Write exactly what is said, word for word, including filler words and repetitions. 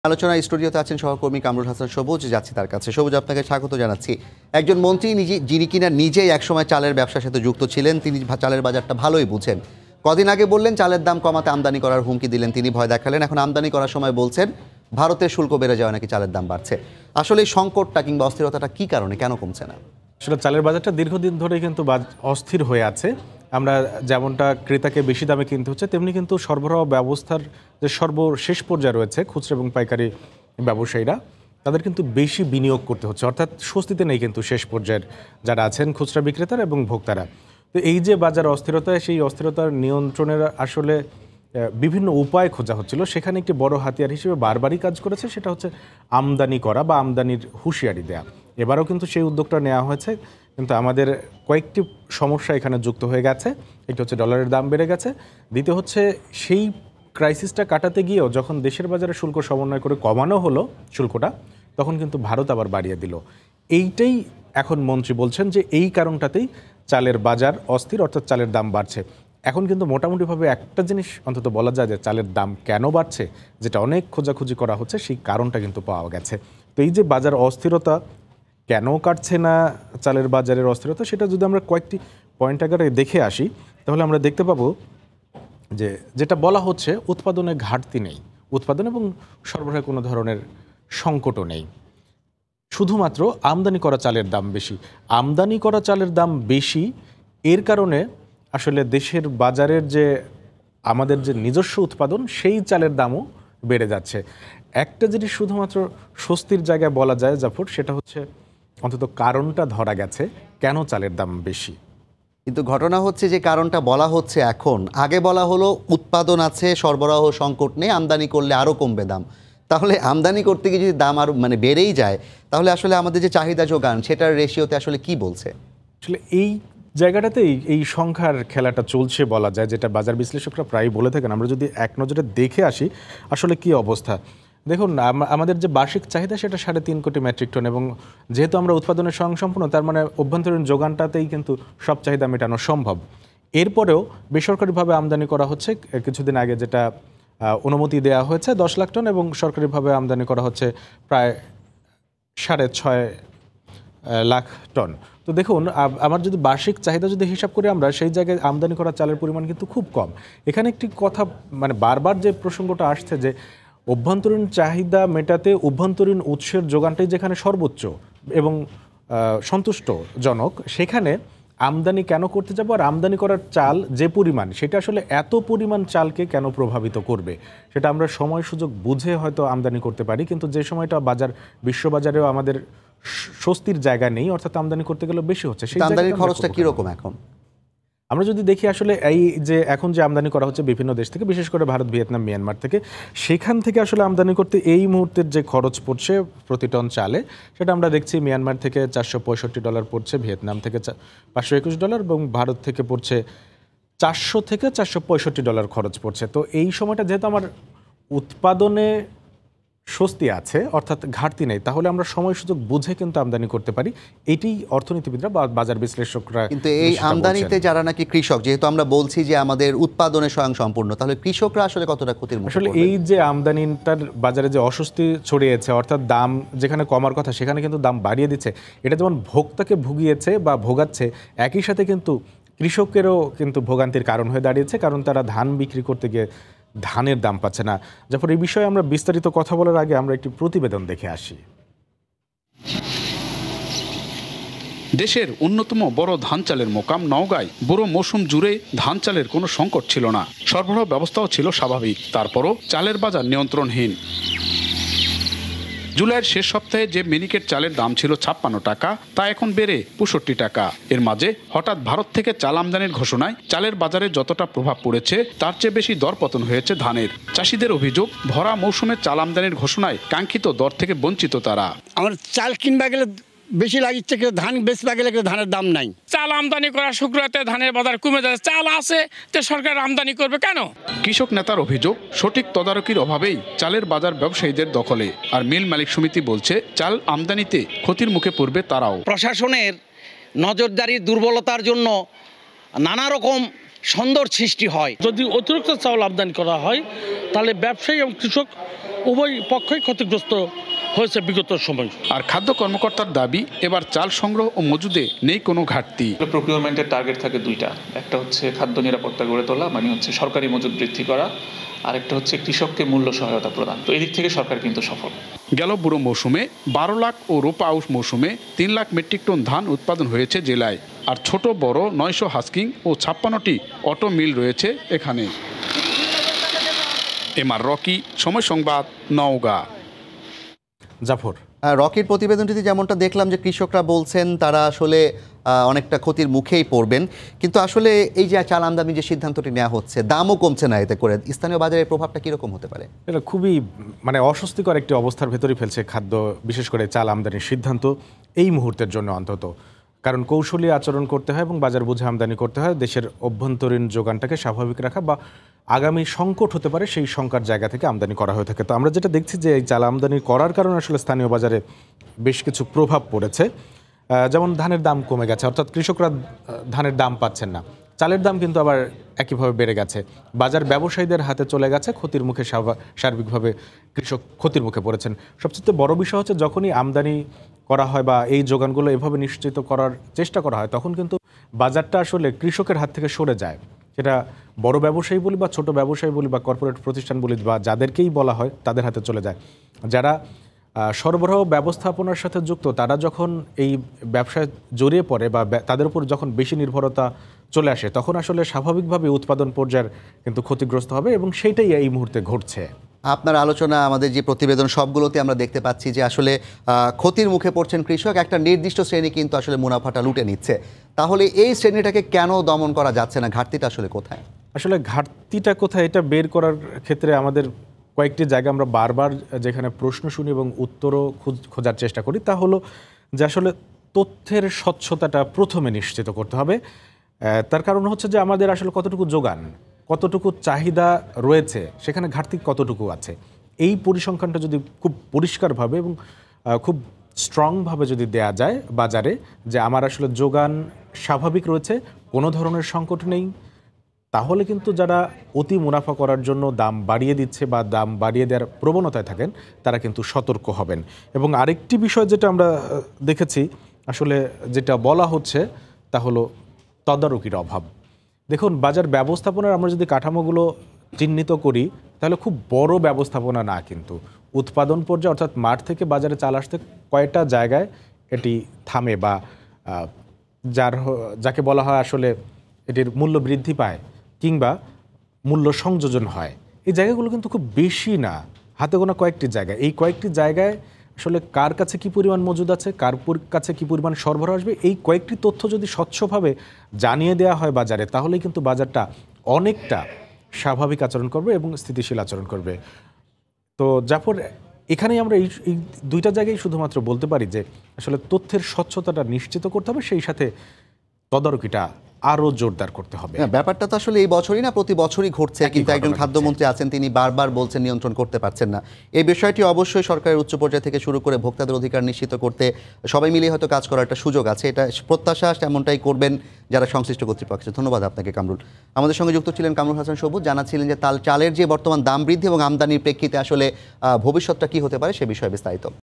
আলোচনায় স্টুডিওতে আছেন সহকর্মী কামরুল হাসান সবুজ। যাচ্ছি তার কাছে। সবুজ, আপনাকে স্বাগত জানাচ্ছি। একজন মন্ত্রী নিজে, যিনি কিনা নিজেই একসময় চালের ব্যবসার সাথে যুক্ত ছিলেন, তিনি চালের বাজারটা ভালোই বুঝেন। কদিন আগে বললেন চালের দাম কমাতে আমদানি করার হুমকি দিলেন, তিনি ভয় দেখালেন। এখন আমদানি করার সময় বলছেন ভারতের শুল্ক বেড়ে যাওয়া নাকি চালের দাম বাড়ছে। আসলে এই সংকটটা কিংবা অস্থিরতাটা কি কারণে, কেন কমছে না? আসলে চালের বাজারটা দীর্ঘদিন ধরে কিন্তু অস্থির হয়ে আছে। আমরা যেমনটা ক্রেতাকে বেশি দামে কিনতে হচ্ছে, তেমনি কিন্তু সরবরাহ ব্যবস্থার যে সর্বশেষ পর্যায়ে রয়েছে খুচরা এবং পাইকারি ব্যবসায়ীরা, তাদের কিন্তু বেশি বিনিয়োগ করতে হচ্ছে, অর্থাৎ স্বস্তিতে নেই কিন্তু শেষ পর্যায়ের যারা আছেন খুচরা বিক্রেতারা এবং ভোক্তারা। তো এই যে বাজার অস্থিরতা, সেই অস্থিরতার নিয়ন্ত্রণের আসলে বিভিন্ন উপায় খোঁজা হচ্ছিল। সেখানে একটি বড় হাতিয়ার হিসেবে বারবারই কাজ করেছে, সেটা হচ্ছে আমদানি করা বা আমদানির হুঁশিয়ারি দেয়া। এবারও কিন্তু সেই উদ্যোগটা নেওয়া হয়েছে, কিন্তু আমাদের কয়েকটি সমস্যা এখানে যুক্ত হয়ে গেছে। একটি হচ্ছে ডলারের দাম বেড়ে গেছে, দ্বিতীয় হচ্ছে সেই ক্রাইসিসটা কাটাতে গিয়েও যখন দেশের বাজারে শুল্ক সমন্বয় করে কমানো হলো শুল্কটা, তখন কিন্তু ভারত আবার বাড়িয়ে দিল। এইটাই এখন মন্ত্রী বলছেন যে এই কারণটাতেই চালের বাজার অস্থির, অর্থাৎ চালের দাম বাড়ছে। এখন কিন্তু মোটামুটিভাবে একটা জিনিস অন্তত বলা যায় যে চালের দাম কেন বাড়ছে, যেটা অনেক খোঁজাখুঁজি করা হচ্ছে, সেই কারণটা কিন্তু পাওয়া গেছে। তো এই যে বাজার অস্থিরতা কেন কাটছে না, চালের বাজারের অস্থিরতা, সেটা যদি আমরা কয়েকটি পয়েন্ট আকারে দেখে আসি, তাহলে আমরা দেখতে পাবো যে যেটা বলা হচ্ছে উৎপাদনে ঘাটতি নেই, উৎপাদন এবং সরবরাহে কোনো ধরনের সংকটও নেই, শুধুমাত্র আমদানি করা চালের দাম বেশি। আমদানি করা চালের দাম বেশি, এর কারণে আসলে দেশের বাজারের যে আমাদের যে নিজস্ব উৎপাদন, সেই চালের দামও বেড়ে যাচ্ছে। একটা জিনিস শুধুমাত্র স্বস্তির জায়গায় বলা যায় জাফর, সেটা হচ্ছে অন্তত কারণটা ধরা গেছে কেন চালের দাম বেশি। কিন্তু ঘটনা হচ্ছে যে কারণটা বলা হচ্ছে এখন, আগে বলা হলো উৎপাদন আছে, সরবরাহ সংকট নেই, আমদানি করলে আরও কমবে দাম। তাহলে আমদানি করতে গিয়ে যদি দাম আরও মানে বেড়েই যায়, তাহলে আসলে আমাদের যে চাহিদা যোগান, সেটার রেশিওতে আসলে কি বলছে? আসলে এই জায়গাটাতেই এই সংখ্যার খেলাটা চলছে বলা যায়, যেটা বাজার বিশ্লেষকরা প্রায় বলে থাকেন। আমরা যদি এক নজরে দেখে আসি আসলে কি অবস্থা, দেখুন আমাদের যে বার্ষিক চাহিদা সেটা সাড়ে তিন কোটি মেট্রিক টন, এবং যেহেতু আমরা উৎপাদনের স্বয়ংসম্পূর্ণ, তার মানে অভ্যন্তরীণ যোগানটাতেই কিন্তু সব চাহিদা মেটানো সম্ভব। এরপরেও বেসরকারিভাবে আমদানি করা হচ্ছে, কিছুদিন আগে যেটা অনুমতি দেওয়া হয়েছে দশ লাখ টন, এবং সরকারিভাবে আমদানি করা হচ্ছে প্রায় সাড়ে ছয় লাখ টন। তো দেখুন, আমার যদি বার্ষিক চাহিদা যদি হিসাব করি আমরা, সেই জায়গায় আমদানি করা চালের পরিমাণ কিন্তু খুব কম। এখানে একটি কথা মানে বারবার যে প্রসঙ্গটা আসছে যে অভ্যন্তরীণ চাহিদা মেটাতে অভ্যন্তরীণ উৎসের যোগানটাই যেখানে সর্বোচ্চ এবং সন্তুষ্টজনক, সেখানে আমদানি কেন করতে যাবো? আর আমদানি করার চাল যে পরিমাণ, সেটা আসলে এত পরিমাণ চালকে কেন প্রভাবিত করবে, সেটা আমরা সময় সুযোগ বুঝে হয়তো আমদানি করতে পারি, কিন্তু যে সময়টা বাজার বিশ্ববাজারেও আমাদের স্বস্তির জায়গা নেই, অর্থাৎ আমদানি করতে গেলে বেশি হচ্ছে। সেই আমদানির খরচটা কিরকম এখন? আমরা যদি দেখি আসলে এই যে এখন যে আমদানি করা হচ্ছে বিভিন্ন দেশ থেকে, বিশেষ করে ভারত, ভিয়েতনাম, মিয়ানমার থেকে, সেখান থেকে আসলে আমদানি করতে এই মুহূর্তের যে খরচ পড়ছে প্রতি টন চালে, সেটা আমরা দেখছি মিয়ানমার থেকে চারশো পঁয়ষট্টি ডলার পড়ছে, ভিয়েতনাম থেকে পাঁচশো একুশ ডলার এবং ভারত থেকে পড়ছে চারশো থেকে চারশো পঁয়ষট্টি ডলার খরচ পড়ছে। তো এই সময়টা যেহেতু আমার উৎপাদনে স্বস্তি আছে, অর্থাৎ ঘাটতি নেই, তাহলে আমরা সময় সুযোগ বুঝে কিন্তু আমদানি করতে পারি। এটি অর্থনীতিবিদরা বা বাজার বিশ্লেষকরা। কিন্তু এই আমদানিতে যারা নাকি কৃষক, যেহেতু আমরা বলছি যে আমাদের উৎপাদনে স্বয়ং সম্পূর্ণ, তাহলে কৃষকরা আসলে কতটা ক্ষতির মুখে? আসলে এই যে আমদানিটার বাজারে যে অস্বস্তি ছড়িয়েছে, অর্থাৎ দাম যেখানে কমার কথা সেখানে কিন্তু দাম বাড়িয়ে দিচ্ছে, এটা যেমন ভোক্তাকে ভুগিয়েছে বা ভোগাচ্ছে, একই সাথে কিন্তু কৃষকেরও কিন্তু ভোগান্তির কারণ হয়ে দাঁড়িয়েছে, কারণ তারা ধান বিক্রি করতে গিয়ে ধানের দাম পাচ্ছে না। যখন এই বিষয়ে আমরা বিস্তারিত কথা বলার আগে আমরা একটি প্রতিবেদন দেখে আসি। দেশের অন্যতম বড় ধান চালের মোকাম নওগাঁয় বড় মৌসুম জুড়ে ধান চালের কোনো সংকট ছিল না, সরবরাহ ব্যবস্থাও ছিল স্বাভাবিক। তারপরও চালের বাজার নিয়ন্ত্রণহীন। জুলাইয়ের শেষ সপ্তাহে যে মিনিকেট চালের দাম ছিল ছাপ্পান্ন টাকা, তা এখন বেড়ে পঁয়ষট্টি টাকা। এর মাঝে হঠাৎ ভারত থেকে চাল আমদানির ঘোষণায় চালের বাজারে যতটা প্রভাব পড়েছে, তার চেয়ে বেশি দরপতন হয়েছে ধানের। চাষিদের অভিযোগ, ভরা মৌসুমে চাল আমদানির ঘোষণায় কাঙ্ক্ষিত দর থেকে বঞ্চিত তারা। আমার চাল কিনবা গেলে বেশি লাগিচ্ছে, কিন্তু ধান বেচবা গেলে ধানের দাম নাই। চাল আমদানি করা শুক্রতে ধানের বাজার কমে যাচ্ছে। চাল আছে তো সরকার আমদানি করবে কেন? কৃষক নেতার অভিযোগ, সঠিক তদারকির অভাবেই চালের বাজার ব্যবসায়ীদের দখলে। আর মিল মালিক সমিতি বলছে চাল আমদানিতে ক্ষতির মুখে পড়বে তারাও। প্রশাসনের নজরদারির দুর্বলতার জন্য নানা রকম সন্দর সৃষ্টি হয়। যদি অতিরিক্ত চাউল আমদানি করা হয়, তাহলে ব্যবসায়ী এবং কৃষক উভয় পক্ষই ক্ষতিগ্রস্ত হয়েছে বিগত সময়। আর খাদ্য কর্মকর্তার দাবি, এবার চাল সংগ্রহ ও মজুদে নেই কোনো ঘাটতি। প্রকিউরমেন্টের টার্গেট থাকে দুইটা, একটা হচ্ছে খাদ্য নিরাপত্তা গড়ে তোলা, মানে হচ্ছে সরকারি মজুদ বৃদ্ধি করা, আর একটা হচ্ছে কৃষককে মূল্য সহায়তা প্রদান। তো এদিক থেকে সরকার কিন্তু সফল। গেল বুড়ো মৌসুমে বারো লাখ ও রোপা আউশ মৌসুমে তিন লাখ মেট্রিক টন ধান উৎপাদন হয়েছে জেলায়। আর ছোট বড় নয়শো হাস্কিং ও ছাপ্পান্নটি অটো মিল রয়েছে এখানে। এম আর রকি, সময় সংবাদ, নওগাঁ। জাফর, আহ, রকির প্রতিবেদনটিতে যেমনটা দেখলাম যে কৃষকরা বলছেন তারা আসলে আহ, অনেকটা ক্ষতির মুখেই পড়বেন, কিন্তু আসলে এই যে চাল আমদানি যে সিদ্ধান্তটি নেওয়া হচ্ছে, দামও কমছে না এতে করে, স্থানীয় বাজারের প্রভাবটা কীরকম হতে পারে? এটা খুবই মানে অস্বস্তিকর একটি অবস্থার ভেতরেই ফেলছে খাদ্য, বিশেষ করে চাল আমদানির সিদ্ধান্ত এই মুহূর্তের জন্য অন্তত। কারণ কৌশলী আচরণ করতে হয় এবং বাজার বুঝে আমদানি করতে হয়, দেশের অভ্যন্তরীণ যোগানটাকে স্বাভাবিক রাখা বা আগামী সংকট হতে পারে সেই শঙ্কার জায়গা থেকে আমদানি করা হয়ে থাকে। তো আমরা যেটা দেখছি যে এই চাল আমদানি করার কারণে আসলে স্থানীয় বাজারে বেশ কিছু প্রভাব পড়েছে। যেমন ধানের দাম কমে গেছে, অর্থাৎ কৃষকরা ধানের দাম পাচ্ছেন না, চালের দাম কিন্তু আবার একইভাবে বেড়ে গেছে, বাজার ব্যবসায়ীদের হাতে চলে গেছে, ক্ষতির মুখে সার্বিকভাবে কৃষক ক্ষতির মুখে পড়েছেন। সবচেয়ে বড় বিষয় হচ্ছে যখনই আমদানি করা হয় বা এই যোগানগুলো এভাবে নিশ্চিত করার চেষ্টা করা হয়, তখন কিন্তু বাজারটা আসলে কৃষকের হাত থেকে সরে যায়। সেটা বড় ব্যবসায়ী বলি বা ছোট ব্যবসায়ী বলি বা কর্পোরেট প্রতিষ্ঠান বলি বা যাদেরকেই বলা হয় তাদের হাতে চলে যায়। যারা সরবরাহ ব্যবস্থাপনার সাথে যুক্ত তারা যখন এই ব্যবসায় জড়িয়ে পড়ে বা তাদের উপর যখন বেশি নির্ভরতা চলে আসে, তখন আসলে স্বাভাবিকভাবে উৎপাদন পর্যায়ের কিন্তু ক্ষতিগ্রস্ত হবে এবং সেইটাই এই মুহূর্তে ঘটছে। আপনার আলোচনা, আমাদের যে প্রতিবেদন, সবগুলোতে আমরা দেখতে পাচ্ছি যে আসলে ক্ষতির মুখে পড়ছেন কৃষক, একটা নির্দিষ্ট শ্রেণী কিন্তু আসলে মুনাফাটা লুটে নিচ্ছে। তাহলে এই শ্রেণীটাকে কেন দমন করা যাচ্ছে না? ঘাটতিটা আসলে কোথায়? আসলে ঘাটতিটা কোথায় এটা বের করার ক্ষেত্রে আমাদের কয়েকটি জায়গা আমরা বারবার যেখানে প্রশ্ন শুনি এবং উত্তরও খোঁজার চেষ্টা করি, তা হলো যে আসলে তথ্যের স্বচ্ছতাটা প্রথমে নিশ্চিত করতে হবে। তার কারণ হচ্ছে যে আমাদের আসলে কতটুকু যোগান, কতটুকু চাহিদা রয়েছে, সেখানে ঘাটতি কতটুকু আছে, এই পরিসংখ্যানটা যদি খুব পরিষ্কারভাবে এবং খুব স্ট্রংভাবে যদি দেয়া যায় বাজারে, যে আমার আসলে যোগান স্বাভাবিক রয়েছে, কোনো ধরনের সংকট নেই, তাহলে কিন্তু যারা অতি মুনাফা করার জন্য দাম বাড়িয়ে দিচ্ছে বা দাম বাড়িয়ে দেওয়ার প্রবণতায় থাকেন তারা কিন্তু সতর্ক হবেন। এবং আরেকটি বিষয় যেটা আমরা দেখেছি আসলে যেটা বলা হচ্ছে তা হলো তদারকির অভাব। দেখুন, বাজার ব্যবস্থাপনার আমরা যদি কাঠামোগুলো চিহ্নিত করি তাহলে খুব বড় ব্যবস্থাপনা না, কিন্তু উৎপাদন পর্যায়ে অর্থাৎ মাঠ থেকে বাজারে চাল আসতে কয়টা জায়গায় এটি থামে বা যার যাকে বলা হয় আসলে এটির মূল্য বৃদ্ধি পায় কিংবা মূল্য সংযোজন হয়, এই জায়গাগুলো কিন্তু খুব বেশি না, হাতে গোনা কয়েকটি জায়গায়। এই কয়েকটি জায়গায় আসলে কার কাছে কি পরিমাণ মজুদ আছে, কার কাছে কি পরিমাণ সরবরাহ আসবে, এই কয়েকটি তথ্য যদি স্বচ্ছভাবে জানিয়ে দেওয়া হয় বাজারে, তাহলেই কিন্তু বাজারটা অনেকটা স্বাভাবিক আচরণ করবে এবং স্থিতিশীল আচরণ করবে। তো জাফর, এখানেই আমরা এই এই দুইটা জায়গায় শুধুমাত্র বলতে পারি যে আসলে তথ্যের স্বচ্ছতাটা নিশ্চিত করতে হবে, সেই সাথে তদারকিটা আরও জোরদার করতে হবে। ব্যাপারটা তো আসলে এই বছরই না, প্রতি বছরই ঘটছে, কিন্তু একজন খাদ্যমন্ত্রী আছেন তিনি বারবার বলছেন নিয়ন্ত্রণ করতে পারছেন না। এই বিষয়টি অবশ্যই সরকারের উচ্চ পর্যায় থেকে শুরু করে ভোক্তাদের অধিকার নিশ্চিত করতে সবাই মিলে হয়তো কাজ করার একটা সুযোগ আছে, এটা প্রত্যাশা এমনটাই করবেন যারা সংশ্লিষ্ট কর্তৃপক্ষ। ধন্যবাদ আপনাকে কামরুল। আমাদের সঙ্গে যুক্ত ছিলেন কামরুল হাসান সবুজ, জানাচ্ছিলেন যে তাল চালের যে বর্তমান দাম বৃদ্ধি এবং আমদানির প্রেক্ষিতে আসলে ভবিষ্যৎটা কি হতে পারে সে বিষয়ে বিস্তারিত।